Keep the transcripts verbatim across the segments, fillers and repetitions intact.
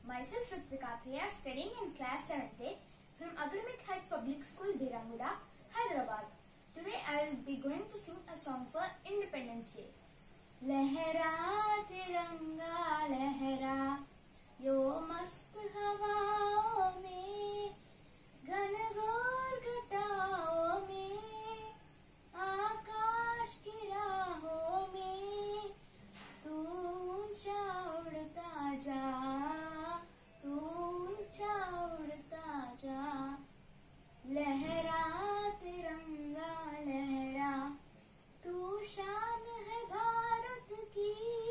Myself Ritvika Thaya, studying in class seventh A from Academic Heights Public School, Biramuda, Hyderabad. Today I will be going to sing a song for Independence Day. लहरा तिरंगा लहरा यो मस्त हवाओं में, घनघोर घटाओं में, आकाश की राहों में, तू ऊंचा उड़ता जा, तू ऊंचा उड़ता जा। लहरा तिरंगा लहरा, तू शान है भारत की,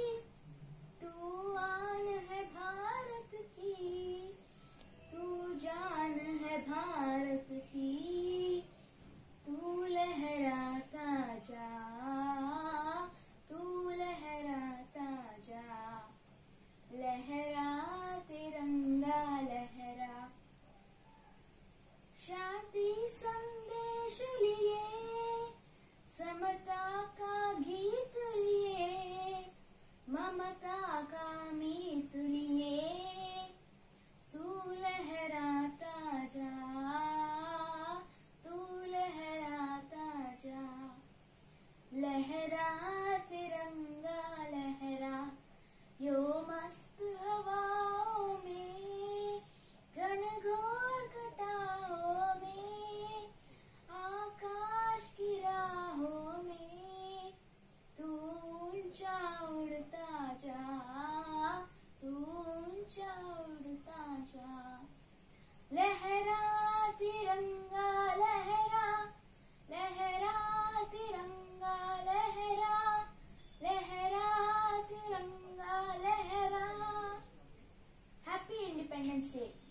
तू आन है भारत की, तू जान है भारत की, तू लहराता जा, तू लहराता जा। लहरा तिरंगा लहरा, शांति संदेश लिए, समता का गीत लिए, ममता का मीत लिए, तू लहराता जा, तू लहराता जा। लहरा तिरंगा लहरा यो मस्त हवाओं में, घनघोर घटाओं में, आकाश की राहों में, तू ऊंचा उड़ता जा, तू ऊंचा उड़ता जा। लहरा तिरंगा लहरा, लहरा तिरंगा लहरा, लहरा तिरंगा लहरा। Happy Independence Day.